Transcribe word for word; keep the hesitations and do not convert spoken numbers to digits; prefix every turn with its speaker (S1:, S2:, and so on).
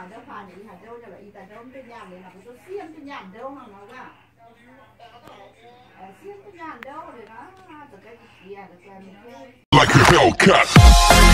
S1: đâu phải những hạt đâu cho là y tại đâu trên nhà này là tôi xiêm trên nhà đâu mà nó ra xiêm trên nhà đâu để nó từ cái kia từ cái
S2: Like a Hellcat.